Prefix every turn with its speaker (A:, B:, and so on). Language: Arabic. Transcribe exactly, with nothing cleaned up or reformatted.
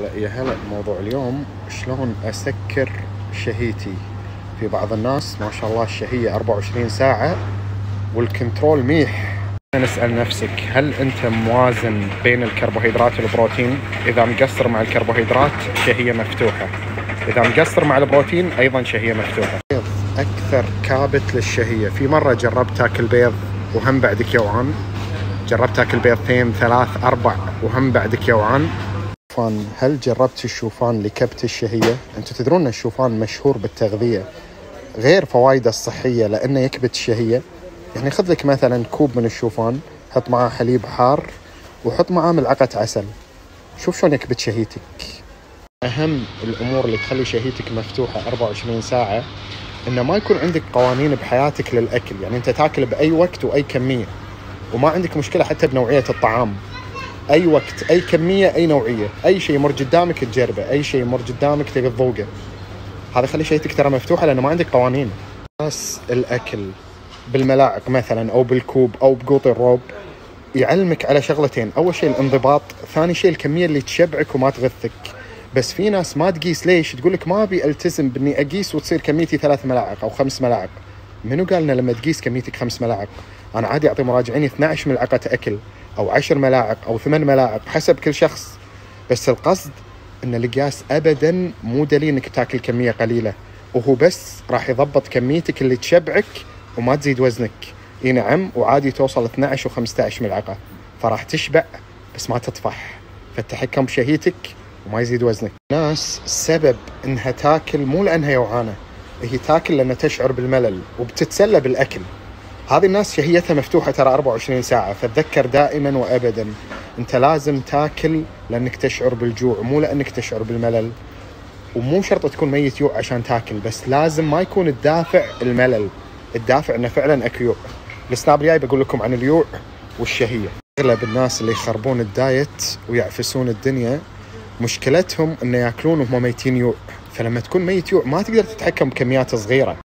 A: يا هلا، موضوع اليوم شلون أسكر شهيتي. في بعض الناس ما شاء الله الشهية أربعة وعشرين ساعة والكنترول ميح. نسأل نفسك، هل أنت موازن بين الكربوهيدرات والبروتين؟ إذا مقصر مع الكربوهيدرات شهية مفتوحة، إذا مقصر مع البروتين أيضا شهية مفتوحة. بيض أكثر كابت للشهية. في مرة جربت تاكل بيض وهم بعدك جوعان، جربت تاكل بيضتين ثلاث أربع وهم بعدك جوعان. الشوفان، هل جربت الشوفان لكبت الشهية؟ أنتوا تدرون أن الشوفان مشهور بالتغذية غير فوائده الصحية لأنه يكبت الشهية. يعني خذ لك مثلا كوب من الشوفان، حط معاه حليب حار وحط معاه ملعقة عسل، شوف شلون يكبت شهيتك. أهم الأمور اللي تخلي شهيتك مفتوحة أربعة وعشرين ساعة إنه ما يكون عندك قوانين بحياتك للأكل. يعني أنت تاكل بأي وقت وأي كمية، وما عندك مشكلة حتى بنوعية الطعام. أي وقت أي كمية أي نوعية، أي شيء يمر قدامك تجربه، أي شيء يمر قدامك تبي تذوقه. هذا خلي شهيتك ترى مفتوحة لأنه ما عندك قوانين. بس الأكل بالملاعق مثلا أو بالكوب أو بقوط الروب يعلمك على شغلتين، أول شيء الانضباط، ثاني شيء الكمية اللي تشبعك وما تغثك. بس في ناس ما تقيس. ليش؟ تقولك ما أبي ألتزم بإني أقيس وتصير كميتي ثلاث ملاعق أو خمس ملاعق. منو قالنا لما تقيس كميتك خمس ملاعق؟ أنا عادي أعطي مراجعيني اثنتي عشرة ملعقة أكل أو عشر ملاعق أو ثمان ملاعق حسب كل شخص. بس القصد إن القياس أبدا مو دليل إنك تاكل كمية قليلة، وهو بس راح يضبط كميتك اللي تشبعك وما تزيد وزنك. اي نعم، وعادي توصل اثنتي عشرة وخمسة عشر ملعقة، فراح تشبع بس ما تطفح، فالتحكم بشهيتك وما يزيد وزنك. ناس السبب انها تاكل مو لانها جوعانة، هي تاكل لانها تشعر بالملل وبتتسلى بالاكل. هذه الناس شهيتها مفتوحة ترى أربعة وعشرين ساعة. فتذكر دائما وابدا انت لازم تاكل لانك تشعر بالجوع، مو لانك تشعر بالملل. ومو شرط تكون ميت جوع عشان تاكل، بس لازم ما يكون الدافع الملل، الدافع انه فعلا اكو جوع. السناب الجاي بقول لكم عن الجوع والشهية. اغلب الناس اللي يخربون الدايت ويعفسون الدنيا مشكلتهم انه ياكلون وهم ميتين جوع، فلما تكون ميت جوع ما تقدر تتحكم بكميات صغيرة.